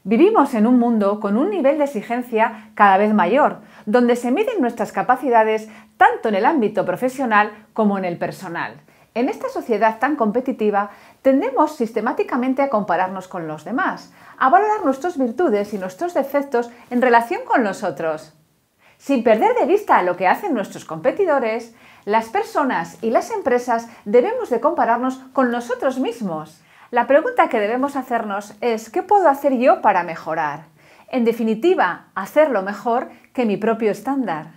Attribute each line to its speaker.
Speaker 1: Vivimos en un mundo con un nivel de exigencia cada vez mayor, donde se miden nuestras capacidades tanto en el ámbito profesional como en el personal. En esta sociedad tan competitiva, tendemos sistemáticamente a compararnos con los demás, a valorar nuestras virtudes y nuestros defectos en relación con los otros. Sin perder de vista lo que hacen nuestros competidores, las personas y las empresas debemos de compararnos con nosotros mismos. La pregunta que debemos hacernos es ¿qué puedo hacer yo para mejorar? En definitiva, hacerlo mejor que mi propio estándar.